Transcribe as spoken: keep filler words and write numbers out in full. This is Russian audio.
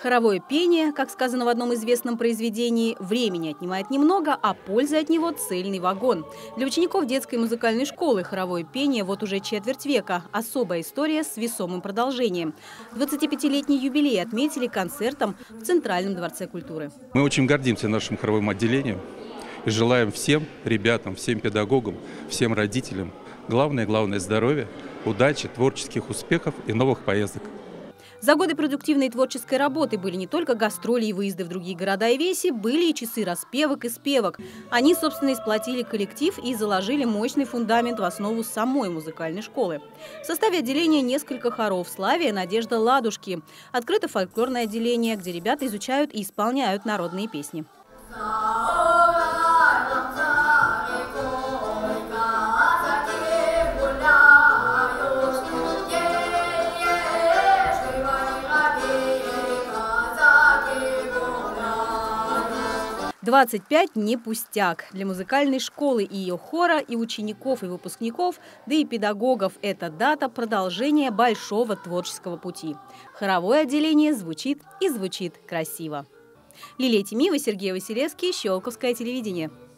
Хоровое пение, как сказано в одном известном произведении, времени отнимает немного, а пользы от него цельный вагон. Для учеников детской музыкальной школы хоровое пение вот уже четверть века. Особая история с весомым продолжением. двадцатипятилетний юбилей отметили концертом в Центральном дворце культуры. Мы очень гордимся нашим хоровым отделением и желаем всем ребятам, всем педагогам, всем родителям главное, главное здоровья, удачи, творческих успехов и новых поездок. За годы продуктивной творческой работы были не только гастроли и выезды в другие города и веси, были и часы распевок и спевок. Они, собственно, и сплотили коллектив и заложили мощный фундамент в основу самой музыкальной школы. В составе отделения несколько хоров: «Славия», «Надежда», «Ладушки». Открыто фольклорное отделение, где ребята изучают и исполняют народные песни. двадцать пять – не пустяк. Для музыкальной школы и ее хора, и учеников, и выпускников, да и педагогов эта дата – продолжение большого творческого пути. Хоровое отделение звучит и звучит красиво. Лилия Тимиева, Сергей Василевский, Щелковское телевидение.